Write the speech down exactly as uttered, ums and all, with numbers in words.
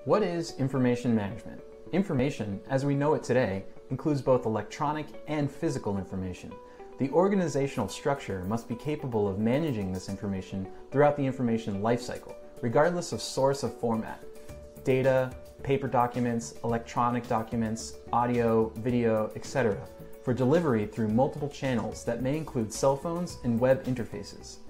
What is information management? Information, as we know it today, includes both electronic and physical information. The organizational structure must be capable of managing this information throughout the information lifecycle, regardless of source of format. Data, paper documents, electronic documents, audio, video, et cetera, for delivery through multiple channels that may include cell phones and web interfaces.